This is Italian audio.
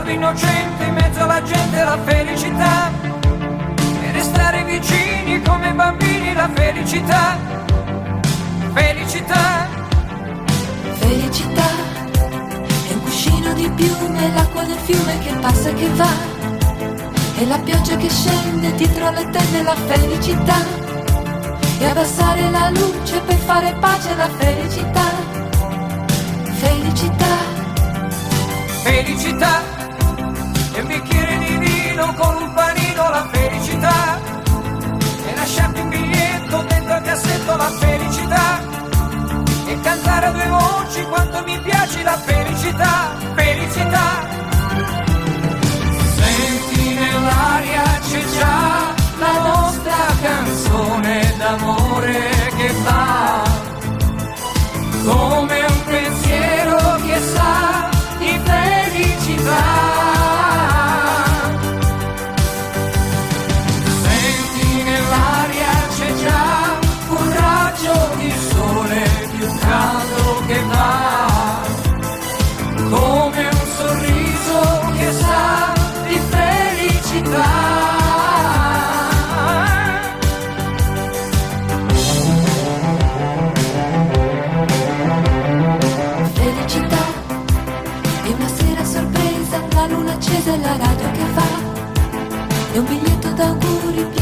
innocente in mezzo alla gente, la felicità, e restare vicini come bambini, la felicità, felicità. Felicità è un cuscino di piume, l'acqua del fiume che passa e che va, e la pioggia che scende dietro le tende, la felicità, e abbassare la luce per fare pace, la felicità, felicità. Felicità è un bicchiere di vino con un panino, la felicità, e lasciarti un biglietto dentro il cassetto, la felicità, e cantare a due voci quanto mi piace, la felicità, felicità. Senti nell'aria c'è già la nostra canzone d'amore che va come un pensiero che sa di felicità. Senti nell'aria c'è già un raggio di sole più caldo che va come un sorriso che sa di felicità. Felicità è una sera sorpresa, la luna accesa e la radio che va, è un biglietto d'auguri